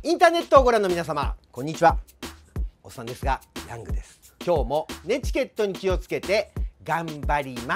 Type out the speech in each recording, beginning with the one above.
インターネットをご覧の皆様、こんにちは。おっさんですがヤングです。今日もネチケットに気をつけて頑張ります。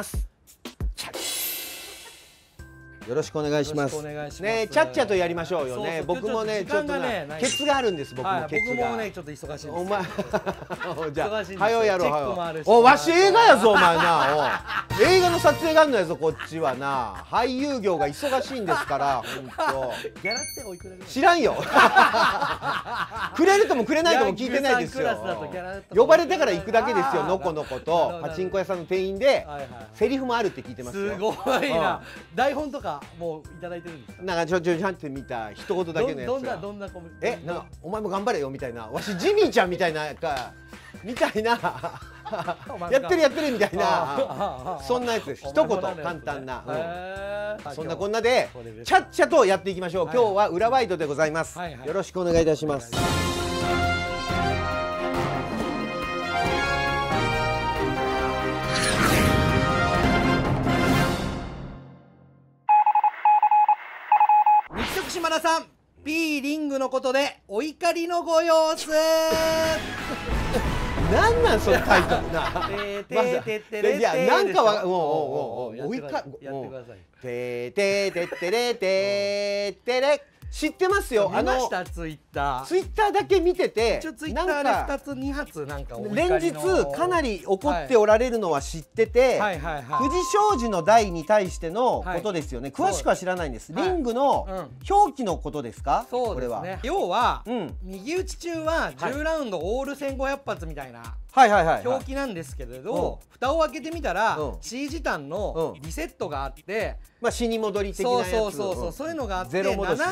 よろしくお願いします。ね、ちゃっちゃとやりましょうよね。僕もね、ちょっとね、ケツがあるんです。僕もケツが。 僕もね、ちょっと忙しいです。 お前、じゃあ、 はよやろう、はよ。お、わし映画やぞ、お前な。お、映画の撮影があるのやぞ、こっちはな。俳優業が忙しいんですから、本当。 ギャラっておいくらぐらい？ 知らんよ。くれるともくれないとも聞いてないですよ。呼ばれたから行くだけですよ。のこのことパチンコ屋さんの店員でセリフもあるって聞いてますよ。 すごいな。台本とかもういただいてるんですか？ なんかちゃんと見た一言だけのやつが。 どんなコメント？ なんかお前も頑張れよみたいな、わしジミーちゃんみたいなかみたいなやってるみたいな、そんなやつです。一言簡単な。そんなこんなでちゃっちゃとやっていきましょう。今日は裏ワイドでございます。よろしくお願いいたします。 島田さん、P リングのことでお怒りのご様子。 なんなんそのタイトルな。いやなんかはもうお怒り。 やってください。 ててててれててれ。知ってますよ。 見ましたツイッターだけ見てて、 ツイッターで2つ2発なんか連日かなり怒っておられるのは知ってて、藤祥寺の代に対してのことですよね。詳しくは知らないんです。リングの表記のことですか？ そうですね。要は右打ち中は10ラウンドオール1500発みたいな表記なんですけれど、蓋を開けてみたら C 字単のリセットがあって、 まあ死に戻り的なやつ、 そういうのがあって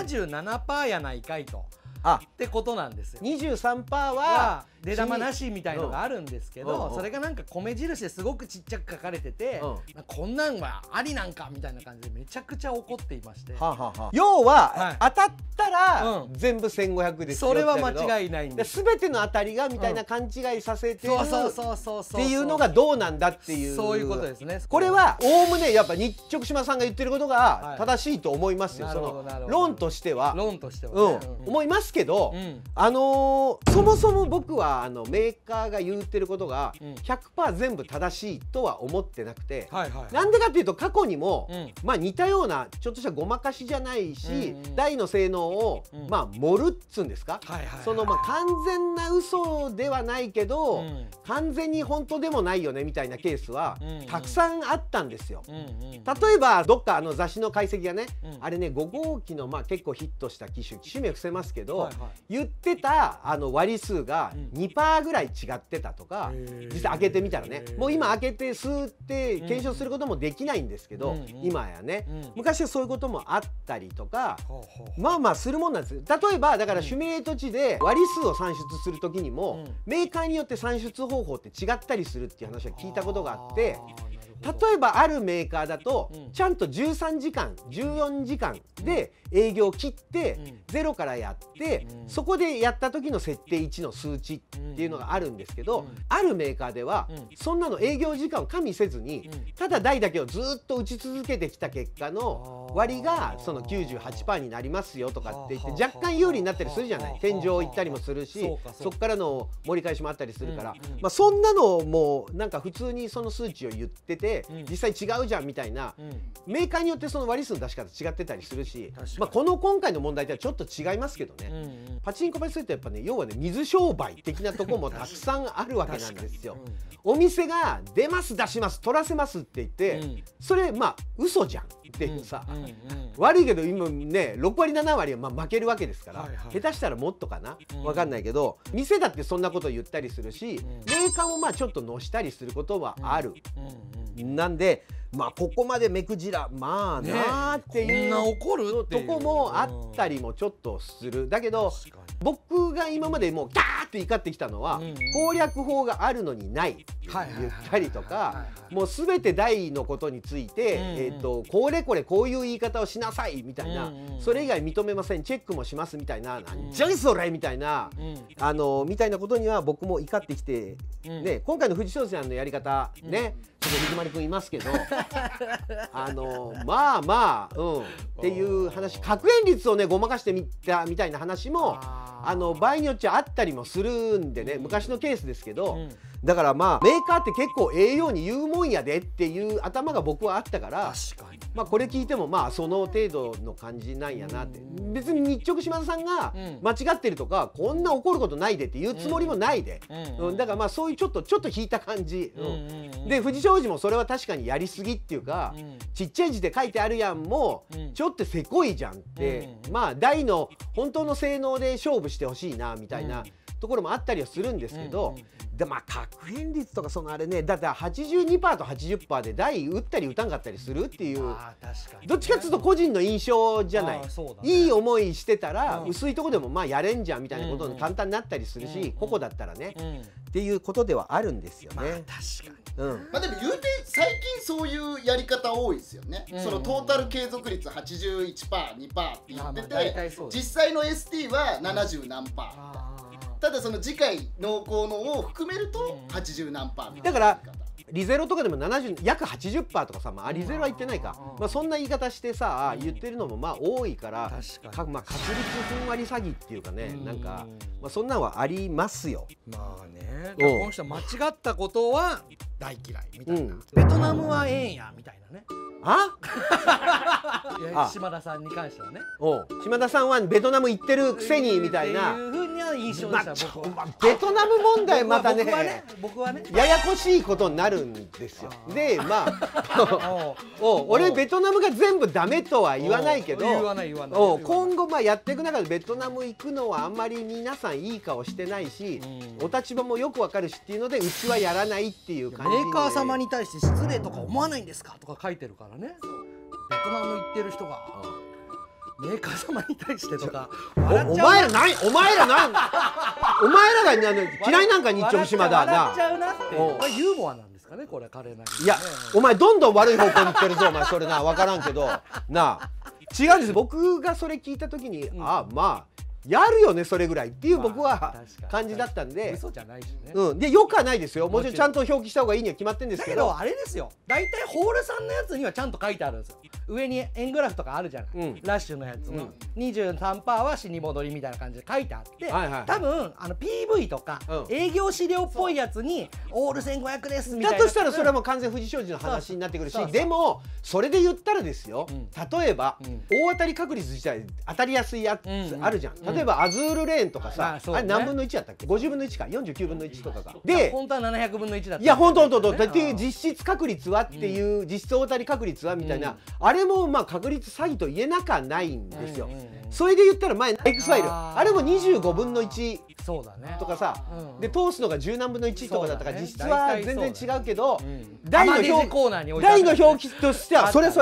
77%やないかいと。ってことなんですよ。 23%は出玉なしみたいのがあるんですけど、それがなんか米印ですごくちっちゃく書かれてて、こんなんはありなんかみたいな感じでめちゃくちゃ怒っていまして、 要は当たったら全部1500ですよ。 それは間違いないんです。 全ての当たりがみたいな勘違いさせてるっていうのがどうなんだっていう、 そういうことですね。 これはおおむねやっぱ日直島さんが言ってることが正しいと思いますよ。その論としては思いますけど、そもそも僕はメーカーが言ってることが 100% 全部正しいとは思ってなくて、なんでかっていうと過去にもまあ似たようなちょっとしたごまかしじゃないし、台の性能をまあ盛るっつうんですか、そのまあ完全な嘘ではないけど完全に本当でもないよねみたいなケースはたくさんあったんですよ。例えばどっか雑誌の解析がね、あれね5号機のまあ結構ヒットした機種名伏せますけど、言ってた割数が 2% ぐらい違ってたとか、実際開けてみたらね、もう今開けて吸って検証することもできないんですけど、今やね、昔はそういうこともあったりとか、まあまあするもんなんですよ。例えばだからシミュレート値で割数を算出する時にもメーカーによって算出方法って違ったりするっていう話は聞いたことがあって、例えばあるメーカーだとちゃんと13時間14時間で営業を切って0からやって、そこでやった時の設定1の数値っていうのがあるんですけど、あるメーカーではそんなの営業時間を加味せずにただ台だけをずっと打ち続けてきた結果の割がその 98% になりますよとかって言って若干有利になったりするじゃない。天井行ったりもするし、そこからの盛り返しもあったりするから、まあそんなのもなんか普通にその数値を言ってて実際違うじゃんみたいな、メーカーによってその割数の出し方違ってたりするし、まあこの今回の問題とはちょっと違いますけどね、パチンコパチスロってやっぱね、要はね水商売的なとこもたくさんあるわけなんですよ。お店が出ます出します取らせますって言って、それまあ嘘じゃんっていうさ、悪いけど今ね6割7割はまあ負けるわけですから、下手したらもっとかな、分かんないけど店だってそんなこと言ったりするし、メーカーもまあちょっとのしたりすることはある。なんでまあここまで目くじらまあなーっていうとこもあったりもちょっとする。だけど僕が今までもうキャーって怒ってきたのは、攻略法があるのにないって言ったりとか、もう全て台のことについてこれこれこういう言い方をしなさいみたいな、それ以外認めませんチェックもしますみたいな、なんじゃいそれみたいなみたいなことには僕も怒ってきてね。今回の藤翔さんのやり方ね、ちょっと水丸くんいますけどまあまあっていう話、確変率をねごまかしてみたみたいな話も場合によっちゃあったりもするんでね、昔のケースですけど、だからまあメーカーって結構ええように言うもんやでっていう頭が僕はあったから、まあこれ聞いてもまあその程度の感じなんやなって、別に日直島田さんが間違ってるとか、こんな怒ることないでっていうつもりもないで、だからまあそういうちょっと引いた感じで、藤商事もそれは確かにやりすぎっていうか、ちっちゃい字で書いてあるやんもちょっとせこいじゃんって、まあ大の本当の性能で勝負してほしいなみたいなところもあったりはするんですけど、でまあ確変率とかそのあれね、だって 82% と 80% で台打ったり打たんかったりするっていう、どっちかっていうと個人の印象じゃない。いい思いしてたら薄いとこでもまあやれんじゃんみたいなことに簡単になったりするし、個々だったらねっていうことではあるんですよね。 確かに。まあでも言うて最近そういうやり方多いですよね。そのトータル継続率 81%、2% って言ってて、実際の ST は70何パー。ただその次回濃厚のを含めると80何パーみたいな。 だからリゼロとかでも約 80% とかさ、まあリゼロは言ってないか、まあそんな言い方してさ言ってるのもまあ多いから、まあ確率ふんわり詐欺っていうかね、なんかまあそんなんはありますよ。 まあね、この人間違ったことは大嫌いみたいな、ベトナムはええんやみたいなね。島田さんに関してはね、 島田さんはベトナム行ってるくせにみたいな印象でした僕は。 ベトナム問題またね、 僕はねややこしいことになるんですよ。でまあ俺ベトナムが全部ダメとは言わないけど、今後まあやっていく中でベトナム行くのはあんまり皆さんいい顔してないし、お立場もよくわかるしっていうのでうちはやらないっていう感じ。 メーカー様に対して失礼とか思わないんですかとか書いてるからね。ベトナム行ってる人がメーカー様に対してとか、 お前らが嫌いなんか日直島だな。 笑っちゃうなって。これユーモアなんですかね、これ彼なりに。 いやお前どんどん悪い方向に行ってるぞお前、それな分からんけどなあ、違うんです。僕がそれ聞いた時にまあやるよねそれぐらいっていう僕は感じだったんで、 嘘じゃないしね。 でよくはないですよ、もちろんちゃんと表記した方がいいには決まってるんですけど、 だけどあれですよ、大体ホールさんのやつにはちゃんと書いてあるんですよ。上に円グラフとかあるじゃない、ラッシュのやつの 23% は死に戻りみたいな感じで書いてあって、多分PV とか営業資料っぽいやつにオール1500ですみたいな、 だとしたらそれはもう完全藤商事の話になってくるし、でもそれで言ったらですよ、例えば大当たり確率自体当たりやすいやつあるじゃん。例えばアズールレーンとかさ、あれ何分の1やったっけ、50分の1か49分の1とかがで、本当は700分の1だった。 いや本当っていう実質確率はっていう、実質大当たり確率はみたいな、あれもまあ確率詐欺と言えなくはないんですよ。それで言ったら前 X ファイルあれも25分の1とかさ、で通すのが10何分の1とかだったから実質は全然違うけど、台の表記としてはそれ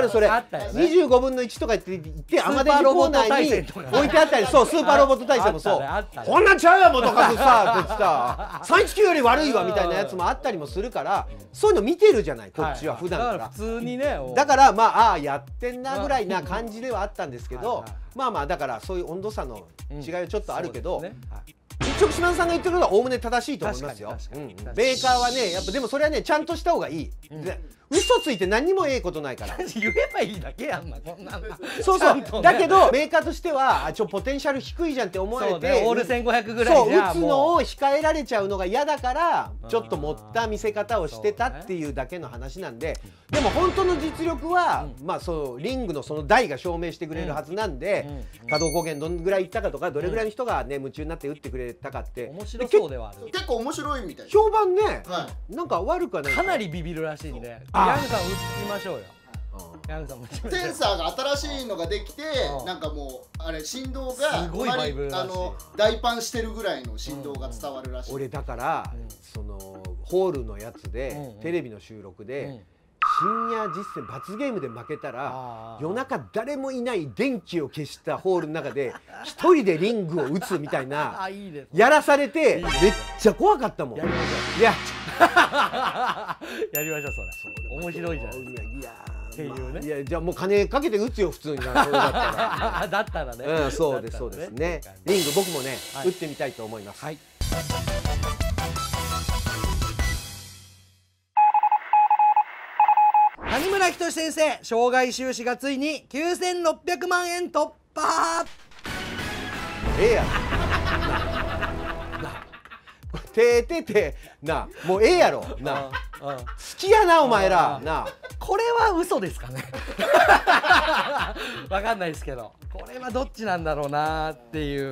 25分の1とかって言ってアマデジコーナーに置いてあったり、そうスーパーロボット体制もそう、こんなんちゃうやもとかさってさ319より悪いわみたいなやつもあったりもするから、そういうの見てるじゃないこっちは普段から。 普通にね、 だからまあやってんなぐらいな感じではあったんですけど、まあまあだからそういう温度差の違いはちょっとあるけど、一直島田さんが言ってるのはおおむね正しいと思いますよ。メーカーはねやっぱでもそれはねちゃんとした方がいい。嘘ついて何にもええことないから言えばいいだけやんな、こんなんそうだけどメーカーとしてはポテンシャル低いじゃんって思われて、 オール1500ぐらいじゃ打つのを控えられちゃうのが嫌だからちょっと持った見せ方をしてたっていうだけの話なんで、でも本当の実力はまあそうリングのその台が証明してくれるはずなんで、稼働光源どんぐらいいったかとかどれぐらいの人がね夢中になって打ってくれたかって面白そうではある。 結構面白いみたい。 評判ねなんか悪くはない。 かなりビビるらしいんでヤングさん打ちましょうよ。 センサーが新しいのができて、なんかもうあれ振動が大パンしてるぐらいの振動が伝わるらしい。 俺だからそのホールのやつでテレビの収録で深夜実践罰ゲームで負けたら夜中誰もいない電気を消したホールの中で一人でリングを打つみたいなやらされてめっちゃ怖かったもん。いややりましょうそれ。面白いじゃないですか。っていうね。 いやじゃあもう金かけて打つよ普通にな。それだったら。 だったらね。 そうですね。リング僕もね打ってみたいと思います。 谷村仁先生、生涯収支がついに9600万円突破。 ええやん。 てててな、もうええやろな、好きやなお前らな。 これは嘘ですかね。わかんないですけど、これはどっちなんだろうなっていう。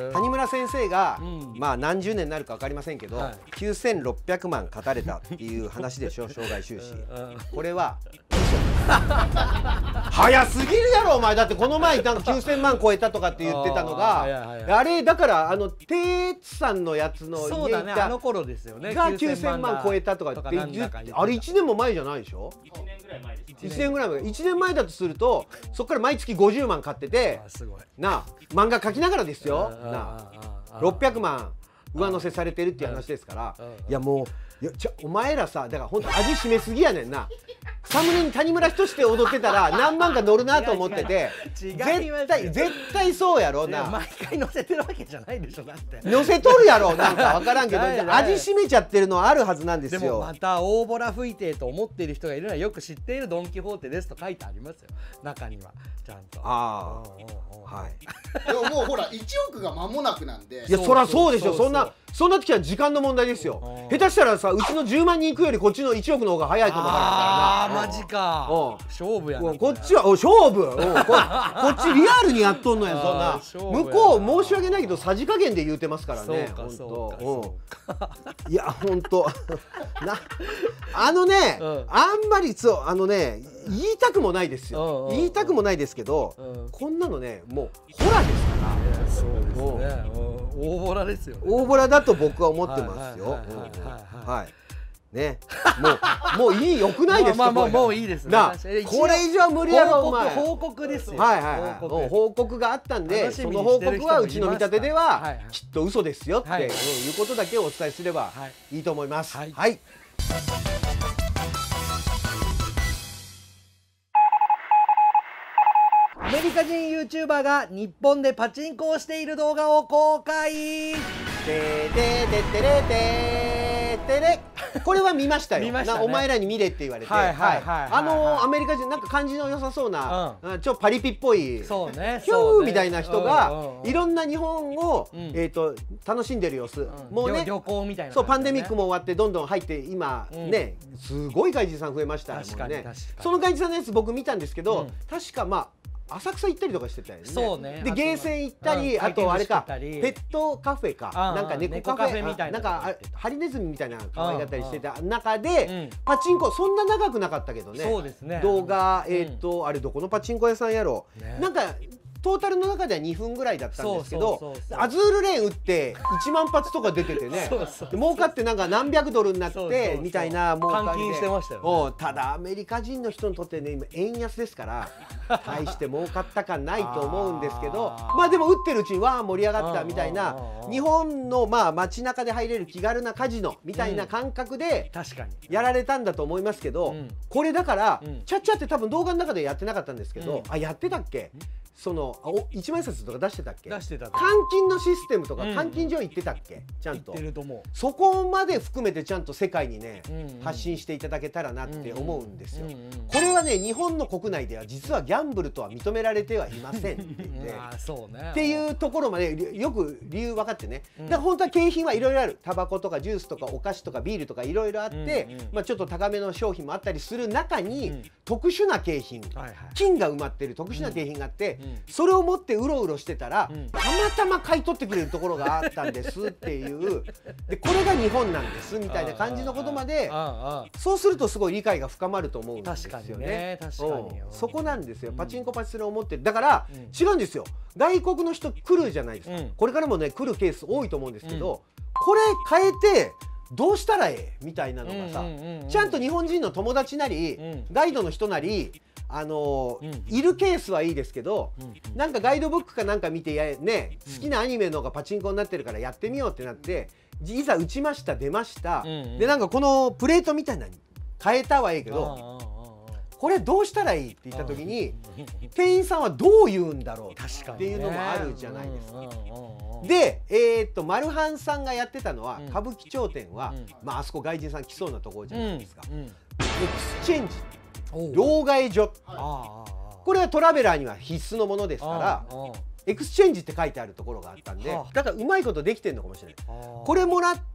谷村先生が、まあ何十年になるか分かりませんけど、9600万勝たれたっていう話でしょ、生涯収支。これは早すぎるやろお前。だってこの前なんか9000万超えたとかって言ってたのが、あれだからテツさんのやつの家行ったあの頃ですよね、 が9000万超えたとかってあれ1年も前じゃないでしょ。1年ぐらい前です。1年ぐらい前。1年前だとするとそこから毎月50万買っててな、漫画描きながらですよな、600万上乗せされてるっていう話ですから、いやもうお前らさ、だから本当味しめすぎやねんな。サムネに谷村仁で踊ってたら何万か乗るなと思ってて、絶対そうやろな。 毎回乗せてるわけじゃないでしょ。だって乗せとるやろ、なんか分からんけど味しめちゃってるのはあるはずなんですよ。 でもまた大ボラ吹いてと思っている人がいるのはよく知っているドン・キホーテですと書いてありますよ、中にはちゃんと。 ああ、はい。 でももうほら1億が間もなくなんで。 いやそりゃそうでしょ。そんな時は時間の問題ですよ。下手したらさ、うちの10万人行くよりこっちの1億の方が早いと思うからな。 ああマジか。勝負やな。 こっちは勝負。こっちリアルにやっとんのや。そんな向こう申し訳ないけどさじ加減で言うてますからね。いや本当な、あんまりそう言いたくもないですよ。言いたくもないですけど、こんなのねもうホラーですから。 そうですね。大ボラですよ。 大ボラだと僕は思ってますよ。はい。ね、もういい、よくないですか。 もういいですね。 これ以上無理やろお前。 報告ですよ。 報告があったんで、その報告はうちの見立てではきっと嘘ですよっていうことだけをお伝えすればいいと思います。はい。 アメリカ人 YouTuber が日本でパチンコをしている動画を公開。 これは見ましたよ。お前らに見れって言われて、アメリカ人なんか感じの良さそうなちょっとパリピっぽいヒューみたいな人がいろんな日本を楽しんでる様子。もうね、 旅行みたいな。 そう、パンデミックも終わってどんどん入って今ねすごい外人さん増えましたもんね。その外人さんのやつ僕見たんですけど、確かまあ浅草行ったりとかしてたよね。 そうね。 でゲーセン行ったり、あとあれかペットカフェかなんか猫カフェみたいな、なんかハリネズミみたいな可愛がったりしてた中でパチンコ、そんな長くなかったけどね。 そうですね。 動画あれどこのパチンコ屋さんやろ。なんかトータルの中では2分ぐらいだったんですけど、アズールレーン打って1万発とか出ててね、儲かってなんか何百ドルになってみたいな儲かりで、ただアメリカ人の人にとってね今円安ですから大して儲かった感ないと思うんですけど、まあでも打ってるうちにわあ盛り上がったみたいな、日本のまあ街中で入れる気軽なカジノみたいな感覚でやられたんだと思いますけど、これだからチャッチャって多分動画の中でやってなかったんですけど、あ、やってたっけ、その一万円札とか出してたっけ。 出してた。 換金のシステムとか換金所行ってたっけ、ちゃんと。そこまで含めてちゃんと世界にね発信していただけたらなって思うんですよ。これはね日本の国内では実はギャンブルとは認められてはいませんって言ってっていうところまでよく理由分かってね。だから本当は景品はいろいろある。タバコとかジュースとかお菓子とかビールとかいろいろあって、まあちょっと高めの商品もあったりする中に特殊な景品、金が埋まってる特殊な景品があって、それを持ってうろうろしてたらたまたま買い取ってくれるところがあったんですっていう、でこれが日本なんですみたいな感じのことまで、そうするとすごい理解が深まると思うんですよね。そこなんですよ。パチンコパチスロを持ってる。だから違うんですよ。外国の人来るじゃないですか。これからもね来るケース多いと思うんですけど、これ変えてどうしたらええみたいなのがさ、ちゃんと日本人の友達なりガイドの人なりいるケースはいいですけど、なんかガイドブックかなんか見てね、好きなアニメのがパチンコになってるからやってみようってなって、いざ打ちました出ました、でなんかこのプレートみたいなのに変えたはいいけど、これどうしたらいいって言った時に店員さんはどう言うんだろうっていうのもあるじゃないですか。でマルハンさんがやってたのは、歌舞伎町店はまああそこ外人さん来そうなところじゃないですか。エクスチェンジ、両替所、これはトラベラーには必須のものですから、エクスチェンジって書いてあるところがあったんで、だからうまいことできてるのかもしれない。これもらっ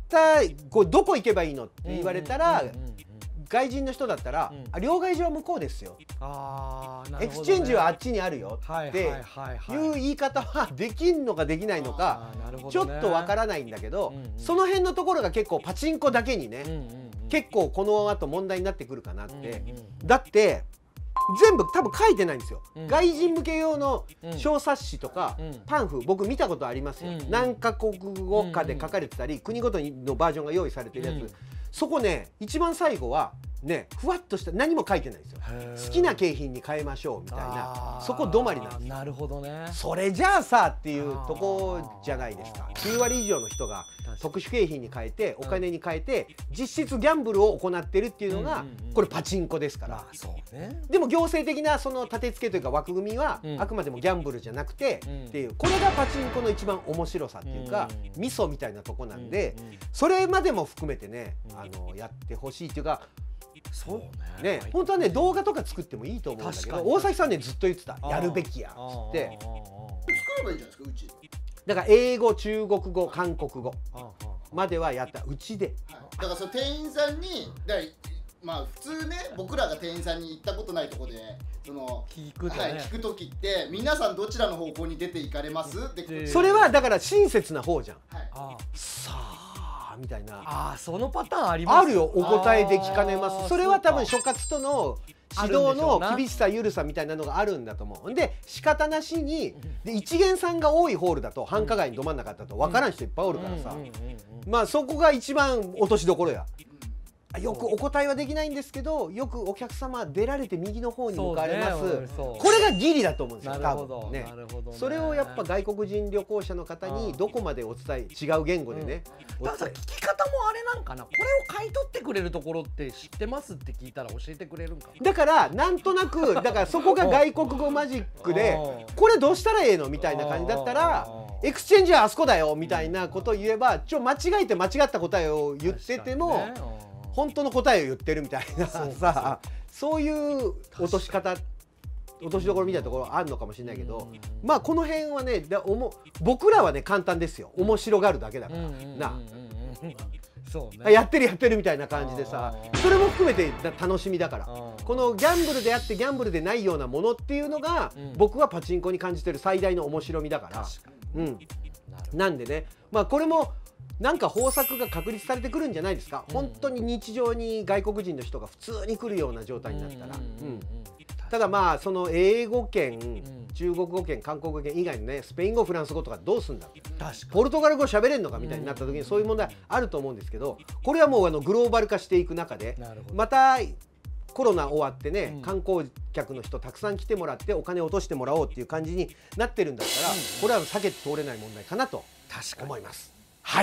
こうどこ行けばいいのって言われたら、外人の人だったら、両替所は向こうですよ、エクスチェンジはあっちにあるよっていう言い方はできんのかできないのかちょっとわからないんだけど、その辺のところが結構パチンコだけにね、結構この後問題になってくるかなって。だって全部多分書いてないんですよ、外人向け用の小冊子とかパンフ僕見たことありますよ、何カ国語かで書かれてたり国ごとのバージョンが用意されてるやつ、そこね一番最後はねふわっとした何も書いてないんですよ。好きな景品に変えましょうみたいな、そこ止まりなんですよ。 なるほどね。 それじゃあさっていうとこじゃないですか。9割以上の人が特殊景品に変えてお金に変えて実質ギャンブルを行ってるっていうのがこれパチンコですから。でも行政的なその立て付けというか枠組みはあくまでもギャンブルじゃなくてっていう、これがパチンコの一番面白さっていうかミソみたいなとこなんで、それまでも含めてねやってほしいっていうか。そうね、本当はね動画とか作ってもいいと思うんだけど、大崎さんねずっと言ってたやるべきやっつって。 作ればいいんじゃないですかうち。 だから英語中国語韓国語まではやったうちで。 だからその店員さんにまあ普通ね僕らが店員さんに行ったことないとこでその聞く時って皆さんどちらの方向に出て行かれますって。 それはだから親切な方じゃん。さあみたいな。 そのパターンあります。 あるよ、お答えできかねます。それは多分所轄との指導の厳しさ緩さみたいなのがあるんだと思う。で仕方なしにで一元さんが多いホールだと繁華街にど真ん中だと分からん人いっぱいおるからさ、まあそこが一番落としどころや。よくお答えはできないんですけど、よくお客様出られて右の方に向かわれます。これがギリだと思うんですよ多分ね。それをやっぱ外国人旅行者の方にどこまでお伝え、違う言語でね。 ただ聞き方もあれなんかな、これを買い取ってくれるところって知ってますって聞いたら教えてくれるんか。 だからなんとなくだからそこが外国語マジックでこれどうしたらええのみたいな感じだったらエクスチェンジはあそこだよみたいなことを言えば間違えて間違った答えを言ってても本当の答えを言ってるみたいなさ、そういう落とし方落としどころみたいなところあるのかもしれないけど、まあこの辺はね僕らはね簡単ですよ、面白がるだけだからな。そうね、やってるみたいな感じでさ、それも含めて楽しみだから、このギャンブルであってギャンブルでないようなものっていうのが僕はパチンコに感じてる最大の面白みだから、なんでね、まあこれもなんか方策が確立されてくるんじゃないですか。本当に日常に外国人の人が普通に来るような状態になったら。ただまあその英語圏、中国語圏、韓国語圏以外のねスペイン語フランス語とかどうすんだ、ポルトガル語喋れんのかみたいになった時にそういう問題あると思うんですけど、これはもうグローバル化していく中でまたコロナ終わってね、観光客の人たくさん来てもらってお金を落としてもらおうっていう感じになってるんだったら、これは避けて通れない問題かなと思います。はい。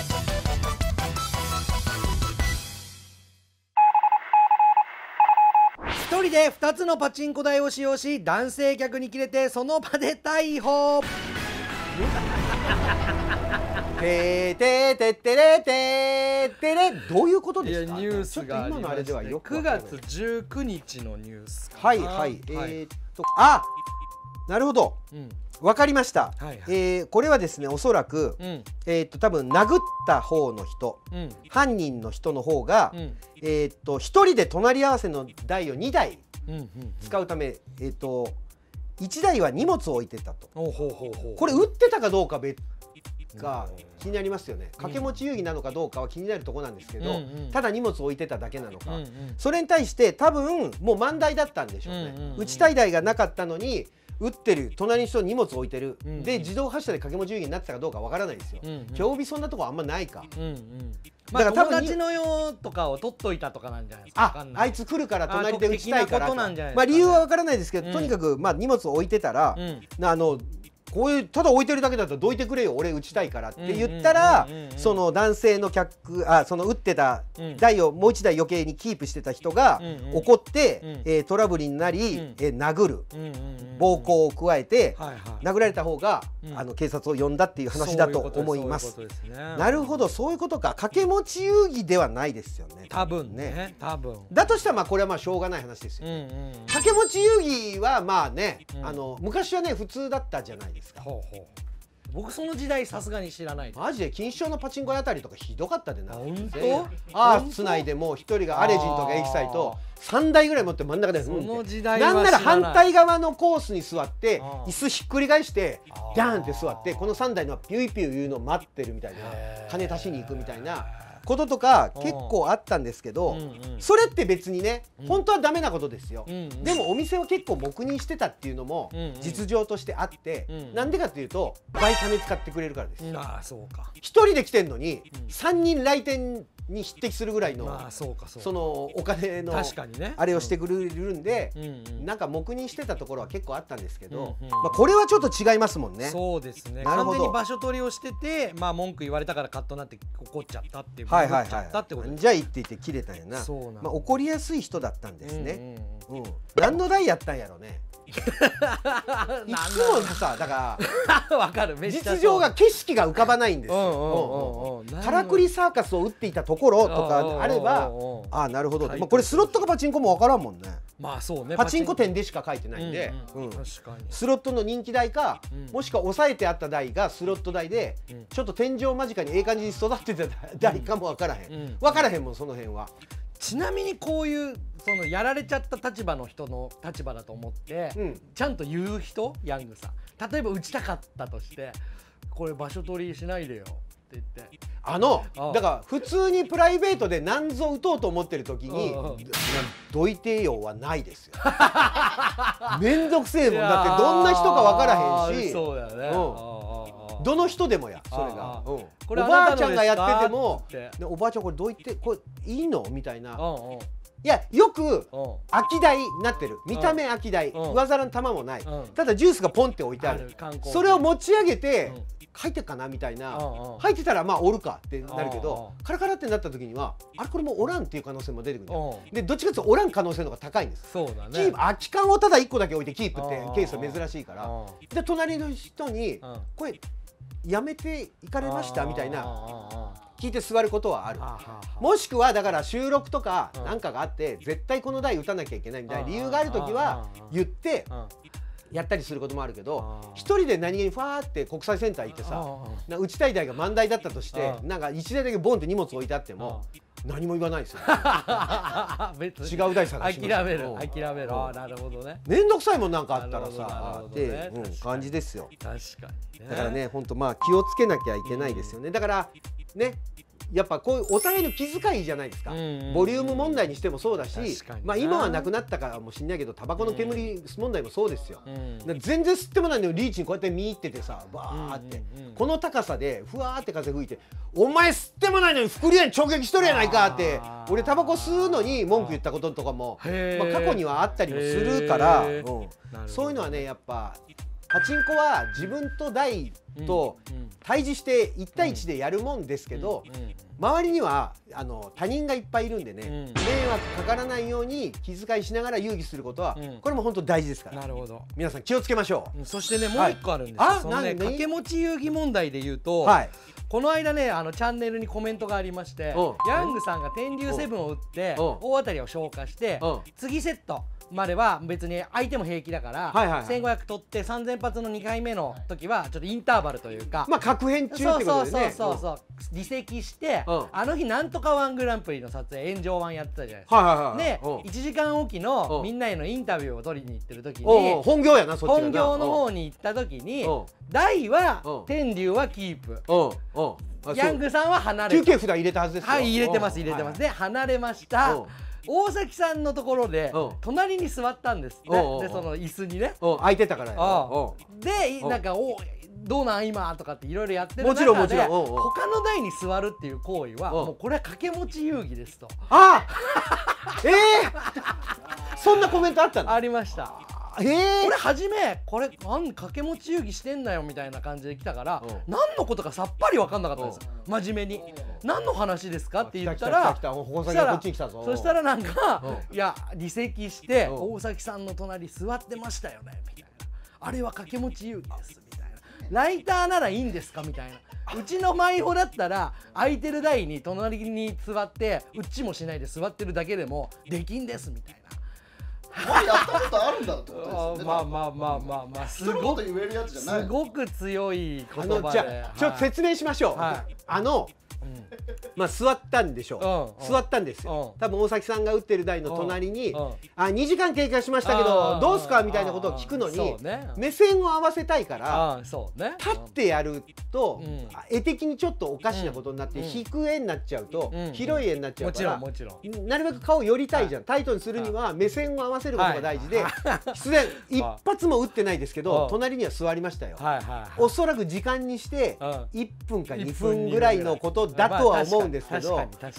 一人で2つのパチンコ台を使用し男性客に切れてその場で逮捕。 ててててれててれ、どういうことですか。 ニュースが今のあれではよく 9月19日のニュース。 はいはい。あ、なるほど。わかりました。これはですね、おそらく多分殴った方の人、犯人の人の方が1人で隣り合わせの台を2台使うため1台は荷物を置いてたと。これ撃ってたかどうかが気になりますよね。掛け持ち遊戯なのかどうかは気になるところなんですけど、ただ荷物を置いてただけなのか、それに対して多分もう満台だったんでしょうね。撃ちたい台がなかったのに撃ってる、隣の人に荷物置いてる、で自動発射で掛け持ち遊戯になってたかどうかわからないですよ。競技そんなとこあんまないか。 だから友達の用とかを取っといたとかなんじゃないですか。 あいつ来るから隣で撃ちたいから、まあ理由はわからないですけど、とにかくまあ荷物を置いてたらこういうただ置いてるだけだったらどいてくれよ俺打ちたいからって言ったら、その男性のその打ってた台をもう一台余計にキープしてた人が怒ってトラブルになり殴る、暴行を加えて殴られた方が警察を呼んだっていう話だと思います。なるほど、そういうことか。掛け持ち遊戯ではないですよね多分ね。多分だとしたらまあこれはまあしょうがない話ですよ。掛け持ち遊戯はまあね昔はね普通だったじゃないですか。 僕その時代さすがに知らない。 マジで錦糸町のパチンコ屋あたりとかひどかったでな。 本当？ アース内でも一人がアレジンとかエキサイと3台ぐらい持って真ん中で、 その時代はなんなら反対側のコースに座って椅子ひっくり返してギャーンって座って、この3台のピュイピュイ言うの待ってるみたいな、金足しに行くみたいなこととか結構あったんですけど、それって別にね本当はダメなことですよ。でもお店は結構黙認してたっていうのも実情としてあって、なんでかっていうと倍金使ってくれるからです。 ああそうか。 1人で来てんのに3人来店に匹敵するぐらいのそのお金のあれをしてくれるんで、なんか黙認してたところは結構あったんですけど、これはちょっと違いますもんね。 そうですね。完全に場所取りをしてて、まあ文句言われたからカットになって怒っちゃったっていう。 じゃあ言って言って切れたんやな。まあ怒りやすい人だったんですね。何の代やったんやろね。いつもさ、だからわかる、 実情が景色が浮かばないんですよ。からくりサーカスを打っていたところとかあれば、ああなるほど。まあこれスロットかパチンコもわからんもんね。 まあそうね。 パチンコ店でしか書いてないんで、スロットの人気台か、もしくは抑えてあった台がスロット台でちょっと天井間近にええ感じに育ってた台かもわからへん。わからへんもんその辺は。 ちなみにこういうそのやられちゃった立場の人の立場だと思って、ちゃんと言う人、ヤングさん例えば打ちたかったとしてこれ場所取りしないでよって言って、 だから普通にプライベートで何ぞ打とうと思ってる時にどいてよはないですよ。めんどくせえもんだってどんな人か分からへんし、 そうだよね。 どの人でもやそれがおばあちゃんがやっててもおばあちゃんこれどう言ってこれいいのみたいな。いやよく空き台になってる、見た目空き台、上皿の玉もない、ただジュースがポンって置いてある、それを持ち上げて入ってっかなみたいな、入ってたらまあおるかってなるけど、カラカラってなった時にはあれこれもうおらんっていう可能性も出てくるで、どっちかっていうとおらん可能性の方が高いんです。 そうだね。 キープ空き缶をただ1個だけ置いてキープってケースは珍しいから、で隣の人にこれやめて行かれましたみたいな聞いて座ることはある。もしくはだから収録とかなんかがあって絶対この台打たなきゃいけないみたいな理由がある時は言ってやったりすることもあるけど、一人で何気にファーって国際センター行ってさ、打ちたい台が満台だったとしてなんか1台だけボンって荷物置いてあっても何も言わないですよ。違う台探します。 諦める。なるほどね。 面倒くさいもんなんかあったらさって感じですよ。 確かに。 だからね本当まあ気をつけなきゃいけないですよね。だからねやっぱこういうお互いの気遣いじゃないですか。ボリューム問題にしてもそうだし、まあ今はなくなったかもしれないけどタバコの煙問題もそうですよ。全然吸ってもないのにリーチにこうやって見入っててさバーってこの高さでふわーって風吹いて「お前吸ってもないのに副流煙直撃しとるやないか」って俺タバコ吸うのに文句言ったこととかもまあ過去にはあったりもするからそういうのはねやっぱパチンコは自分と台と対峙して1対1でやるもんですけど、周りには他人がいっぱいいるんでね、迷惑かからないように気遣いしながら遊戯することはこれも本当大事ですから。 なるほど。 皆さん気をつけましょう。 そしてねもう一個あるんですよ。そのね掛け持ち遊戯問題で言うと、この間ねチャンネルにコメントがありまして、ヤングさんが天竜7を打って大当たりを消化して次セットまでは別に相手も平気だから1500取って3000発の2回目の時はちょっとインターバルというか、 まあ確変中ってことでね。 そう離席してあの日なんとかワングランプリの撮影炎上ワンやってたじゃないですか。で1時間おきのみんなへのインタビューを取りに行ってる時に本業やなそっちが本業の方に行った時に大は天竜はキープ、ヤングさんは離れ休憩札入れたはずですよ。 はい入れてますで離れました。大崎さんのところで隣に座ったんですって。でその椅子にね空いてたからでなんかどうなん今とかっていろいろやってる中で他の台に座るっていう行為はもうこれは掛け持ち遊戯ですと。 そんなコメントあったの？ ありました。俺初めこれ掛け持ち遊戯してんだよみたいな感じで来たから何のことかさっぱり分かんなかったんですよ。真面目に何の話ですかって言ったらそしたらなんかいや離席して大崎さんの隣座ってましたよねみたいな、あれは掛け持ち遊戯ですみたいな、ライターならいいんですかみたいな、うちのマイホだったら空いてる台に隣に座ってうっちもしないで座ってるだけでもできんですみたいな。 前やったことあるんだってことですよね。 まあすごく言えるやつじゃない。 すごく強い言葉で。 じゃあちょっと説明しましょう。まあ座ったんでしょう。座ったんですよ。多分大崎さんが打ってる台の隣に「あ、2時間経過しましたけどどうすか?」みたいなことを聞くのに目線を合わせたいから立ってやると絵的にちょっとおかしなことになって引く絵になっちゃうと広い絵になっちゃうからなるべく顔寄りたいじゃん。タイトにするには目線を合わせることが大事で、必然一発も打ってないですけど隣には座りましたよ。おそらく時間にして1分か2分ぐらいのことだとは思うんですけど、 確かに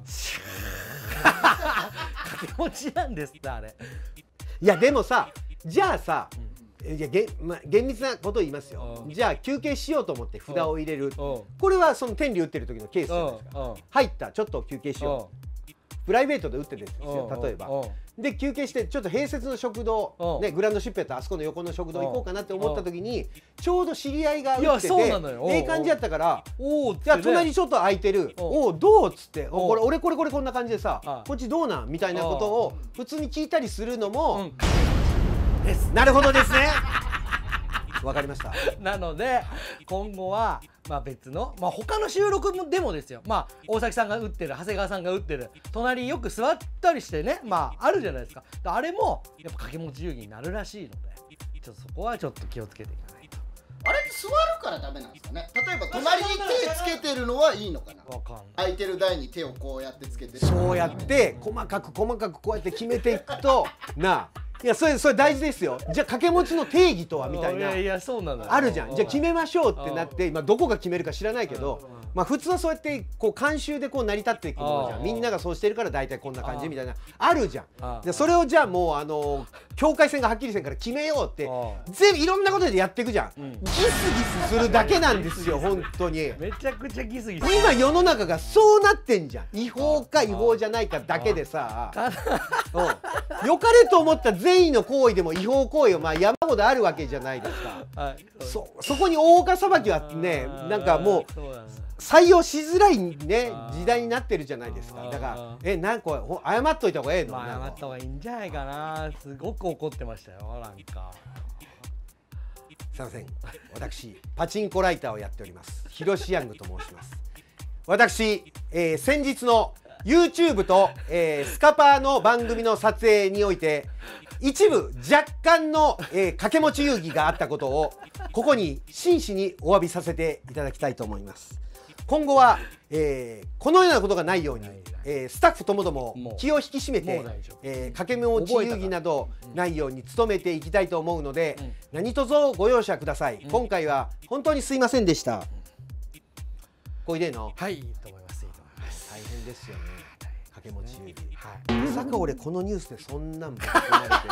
掛け持ちなんですってあれ。 いやでもさ、じゃあさ、いや厳密なことを言いますよ。じゃあ休憩しようと思って札を入れる、これはその天理打ってる時のケースじゃないですか。入った、ちょっと休憩しよう、プライベートで打ってるんですよ、例えば。で休憩してちょっと併設の食堂、ね、グランドシップやったらあそこの横の食堂行こうかなって思った時にちょうど知り合いが打っててええ感じやったから「じゃあ隣ちょっと空いてるおおどう?」っつって「俺これこんな感じでさこっちどうなん?」みたいなことを普通に聞いたりするのもなるほどですね。わかりました。 なので今後は別の他の収録でもですよ、大崎さんが打ってる長谷川さんが打ってる隣よく座ったりしてね、あるじゃないですか。あれもやっぱ掛け持ち遊戯になるらしいのでちょっとそこはちょっと気をつけていかないと。 あれって座るからダメなんですかね。例えば隣に手つけてるのはいいのかな。空いてる台に手をこうやってつけてそうやって細かくこうやって決めていくとなあ。いやそれ大事ですよ。じゃあ掛け持ちの定義とはみたいなあるじゃん。じゃあ決めましょうってなってどこが決めるか知らないけど普通はそうやって慣習で成り立っていくものじゃん。みんながそうしてるから大体こんな感じみたいなあるじゃん。でそれをじゃあもう境界線がはっきりせんから決めようって全部いろんなことでやっていくじゃん。ギスギスするだけなんですよ本当に。 めちゃくちゃギスギス。 今世の中がそうなってんじゃん。違法か違法じゃないかだけでさ良かれと思った善意の行為でも違法行為は山ほどあるわけじゃないですか。そこに大岡裁きはねなんかもう採用しづらいね時代になってるじゃないですか。だからなんか謝っといた方がええの。 謝った方がいいんじゃないかな。すごく怒ってましたよなんか。 すいません、私パチンコライターをやっております広志ヤングと申します。私、先日の YouTube と、スカパーの番組の撮影において一部若干の、掛け持ち遊戯があったことをここに真摯にお詫びさせていただきたいと思います。今後は、このようなことがないように、スタッフともども気を引き締めて掛け持ち遊戯などないように努めていきたいと思うので、何卒ご容赦ください。今回は本当にすいませんでした。こいでのはい、いいと思います。 大変ですよね掛け持ち遊戯。まさか俺このニュースでそんなんぶち込まれて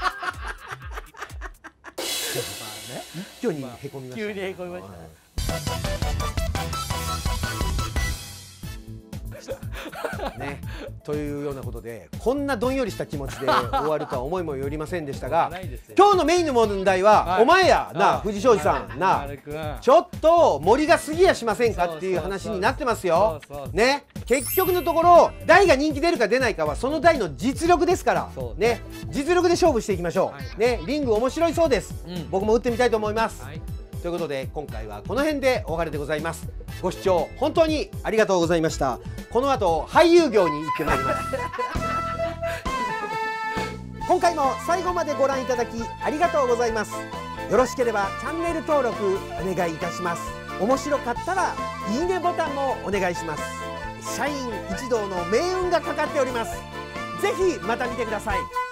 一挙にへこみました。 急にへこみましたね。 ね、というようなことでこんなどんよりした気持ちで終わるとは思いもよりませんでしたが今日のメインの問題はお前やな藤庄司さんなちょっと森が過ぎやしませんかっていう話になってますよ。ね、結局のところ台が人気出るか出ないかはその台の実力ですからね、実力で勝負していきましょう。ね、リング面白いそうです。僕も打ってみたいと思います。ということで今回はこの辺でお別れでございます。ご視聴本当にありがとうございました。この後俳優業に行ってまいります今回も最後までご覧いただきありがとうございます。よろしければチャンネル登録お願いいたします。面白かったらいいねボタンもお願いします。社員一同の命運がかかっております。ぜひまた見てください。